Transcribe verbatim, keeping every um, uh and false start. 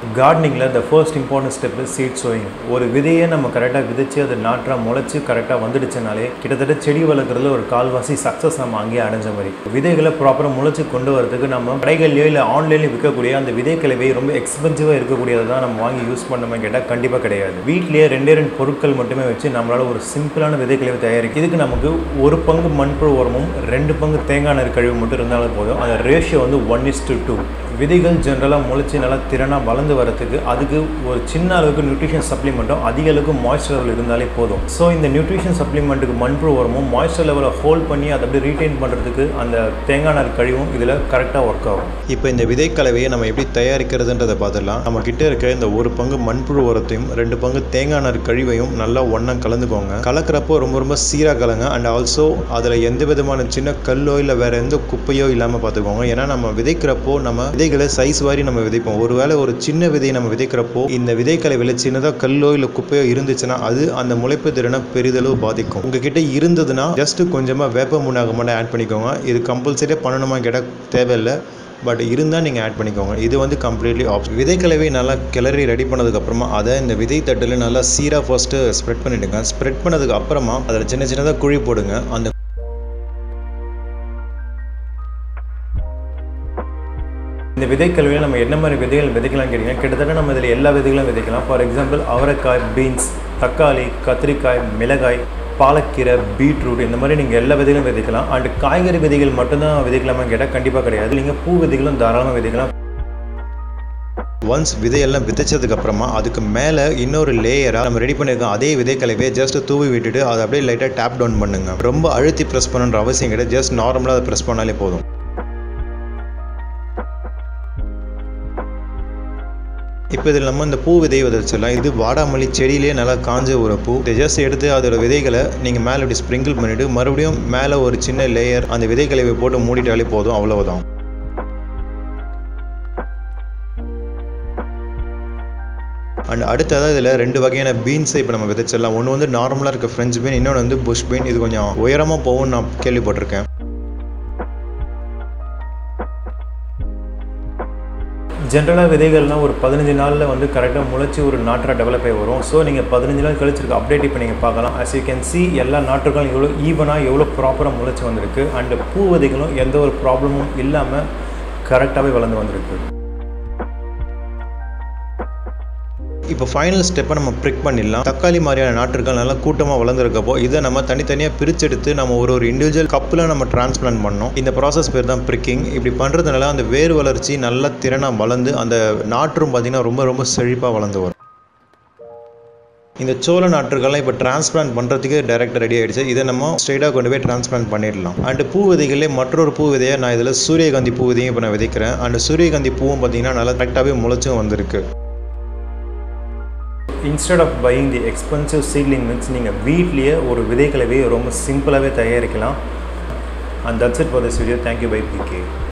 Gardening the first important step is seed sowing. ஒரு விதையை நம்ம கரெக்டா விதைச்சு அது நாற்றா முளைச்சு கரெக்டா வந்துடுச்சுனாலே கிட்டத்தட்ட செடி வளர்க்கறதுல ஒரு கால்வாசி சக்சஸ் நம்ம அங்கே அடைஞ்ச மாதிரி. விதைகளை ப்ராப்பரா முளைச்சு கொண்டு வரதுக்கு நம்ம கடைகளிலோ இல்ல ஆன்லைன்ல விற்கக்கூடிய அந்த விதைக்கலவை ரொம்ப எக்ஸ்பென்சிவா இருக்கக்கூடியது தான் நம்ம வாங்கி யூஸ் பண்ணணுமா கேட்டா கண்டிப்பா கிடையாது. வீட்லயே ரெண்டே ரெண்டு பொருட்கள் மட்டுமே வச்சு நம்மளால ஒரு சிம்பிளான விதைக்கலவை தயாரிக்க. இதுக்கு நமக்கு ஒரு பங்கு மண்புழு உரமும் ரெண்டு பங்கு தேங்காய் நார் கழிவு மட்டும் இருந்தாலும் போதும். அந்த ரேஷியோ வந்து one is to two. விதைகள் ஜெனரலா முளைச்சு நல்லா திறனா வளர்ந்து வரதுக்கு அதுக்கு ஒரு சின்ன அளவுக்கு நியூட்ரிஷன் சப்ளிமெண்ட்டும் அதிக அளவுக்கு மாய்ஸ்சர் லெவல் இருந்தாலே போதும். ஸோ இந்த நியூட்ரிஷன் சப்ளிமெண்ட்டுக்கு மண்புழு உரமும் மாய்ஸ்சர் லெவலை ஹோல்ட் பண்ணி அதை அப்படியே ரீட்டைன் பண்ணுறதுக்கு அந்த தேங்காய் நார் கழிவும் இதில் கரெக்டாக ஒர்க் ஆகும். இப்போ இந்த விதை கலவையை நம்ம எப்படி தயாரிக்கிறதுன்றதை பார்த்துடலாம். நம்ம கிட்ட இருக்க இந்த ஒரு பங்கு மண்புழு உரத்தையும் ரெண்டு பங்கு தேங்காய் நார் கழிவையும் நல்லா ஒன்றா கலந்துக்கோங்க. கலக்கிறப்போ ரொம்ப ரொம்ப சீராக கலங்க. அண்ட் ஆல்சோ அதில் எந்த விதமான சின்ன கல்லோ இல்லை வேற எந்த குப்பையோ இல்லாமல் பார்த்துக்கோங்க. ஏன்னா நம்ம விதைக்கிறப்போ நம்ம விதைகளை சைஸ் வாரி நம்ம விதைப்போம். ஒருவேளை ஒரு சின்ன விதையை நம்ம விதைக்கிறப்போ இந்த விதைக்கலவையில் சின்னதாக கல்லோ இல்லை குப்பையோ இருந்துச்சுன்னா அது அந்த முளைப்பு திறனை பெரிதளவு பாதிக்கும். உங்ககிட்ட இருந்ததுன்னா ஜஸ்ட் கொஞ்சமாக வேப்ப முன்னாக மட்டும் ஆட் பண்ணிக்கோங்க. இது கம்பல்சரியாக பண்ணணுமா கேட்டால் தேவையில்லை, பட் இருந்தால் நீங்கள் ஆட் பண்ணிக்கோங்க. இது வந்து கம்ப்ளீட்லி ஆப்ஷன். விதைக்கலவை நல்லா கிளறி ரெடி பண்ணதுக்கப்புறமா அதை இந்த விதை தட்டில் நல்லா சீராக ஃபர்ஸ்ட்டு ஸ்ப்ரெட் பண்ணிவிடுங்க. ஸ்ப்ரெட் பண்ணதுக்கு அப்புறமா அதில் சின்ன சின்னதாக குழி போடுங்க. அந்த இந்த விதைக்கலவையில் நம்ம என்ன மாதிரி விதைகள் விதைக்கலாம் கேட்டிங்கன்னா கிட்டத்தட்ட நம்ம இதில் எல்லா விதைகளும் விதைக்கலாம். ஃபார் எக்ஸாம்பிள் அவரைக்காய், பீன்ஸ், தக்காளி, கத்திரிக்காய், மிளகாய், பாலக்கீரை, பீட்ரூட் இந்த மாதிரி நீங்கள் எல்லா விதைகளும் விதைக்கலாம். அண்ட் காய்கறி விதைகள் மட்டும்தான் விதைக்கலாமா கேட்டால் கண்டிப்பாக கிடையாது. நீங்கள் பூ விதைகளும் தாராளமாக விதைக்கலாம். ஒன்ஸ் விதையெல்லாம் விதைச்சதுக்கு அப்புறமா அதுக்கு மேலே இன்னொரு லேயராக நம்ம ரெடி பண்ணியிருக்கோம் அதே விதைக்கலவையை ஜஸ்ட் தூவி விட்டுட்டு அதை அப்படியே லைட்டாக டேப் டவுன் பண்ணுங்க. ரொம்ப அழுத்தி ப்ரெஸ் பண்ணணுன்ற அவசியம் கிடையாது. ஜஸ்ட் நார்மலாக அதை ப்ரெஸ் பண்ணாலே போதும். இப்போ இதில் நம்ம இந்த பூ விதையை விதைச்சிடலாம். இது வாடாமல்லி செடியிலே நல்லா காஞ்ச ஒரு பூ. இதை ஜஸ்ட் எடுத்து அதோட விதைகளை நீங்கள் மேலே இப்படி ஸ்ப்ரிங்கிள் பண்ணிவிட்டு மறுபடியும் மேலே ஒரு சின்ன லேயர் அந்த விதைக்கலவை போட்டு மூடிட்டாலே போதும். அவ்வளவுதான். அண்ட் அடுத்ததாக இதில் ரெண்டு வகையான பீன்ஸை இப்போ நம்ம விதைச்சிடலாம். ஒன்று வந்து நார்மலாக இருக்க ஃப்ரெஞ்ச் பீன், இன்னொன்று வந்து புஷ் பீன். இது கொஞ்சம் உயரமாக போகும்னு நான் கேள்விப்பட்டிருக்கேன். ஜென்ரலாக விதைகள்லாம் ஒரு பதினஞ்சு நாளில் வந்து கரெக்டாக முளைச்சி ஒரு நாற்றாக டெவலப் ஆகி வரும். ஸோ நீங்கள் பதினஞ்சு நாள் கழிச்சிருக்க அப்டேட் இப்போ நீங்கள் பார்க்கலாம். ஆஸ் யூ கேன் சி எல்லா நாற்றுகளும் எவ்வளோ ஈவனாக எவ்வளோ ப்ராப்பராக முளைச்சி வந்திருக்கு. அண்டு பூ விதைகளும் எந்த ஒரு ப்ராப்ளமும் இல்லாமல் கரெக்டாகவே வளர்ந்து வந்திருக்கு. இப்போ ஃபைனல் ஸ்டெப்பை நம்ம ப்ரிக் பண்ணிடலாம். தக்காளி மாதிரியான நாற்றுகள் நல்லா கூட்டமாக வளர்ந்துருக்கப்போ இதை நம்ம தனித்தனியாக பிரிச்செடுத்து நம்ம ஒரு ஒரு இண்டிவிஜுவல் கப்பில் நம்ம டிரான்ஸ்பிளான்ட் பண்ணோம். இந்த ப்ராசஸ் பேர் தான் ப்ரிக்கிங். இப்படி பண்ணுறதுனால அந்த வேர் வளர்ச்சி நல்லா திறனாக வளர்ந்து அந்த நாற்றும் பார்த்திங்கன்னா ரொம்ப ரொம்ப செழிப்பாக வளர்ந்து வரும். இந்த சோள நாற்றுகள்லாம் இப்போ டிரான்ஸ்பிளான்ட் பண்ணுறதுக்கு டைரெக்டாக ரெடி ஆகிடுச்சு. இதை நம்ம ஸ்ட்ரெயிட்டாக கொண்டு போய் டிரான்ஸ்பிளான்ட் பண்ணிடலாம். அண்டு பூ விதைகளே மற்றொரு பூ விதையை நான் இதில் சூரியகாந்தி பூ விதையும் இப்போ நான் விதைக்கிறேன். அண்டு சூரியகாந்தி பூவும் பார்த்திங்கன்னா நல்லா கரெக்டாகவே முளைச்சும் வந்திருக்கு. Instead of buying the expensive seedling mix, நீங்கள் வீட்லேயே ஒரு விதைக்கலவையை ரொம்ப சிம்பிளாகவே தயாரிக்கலாம். And that's it for this video. Thank you by P K.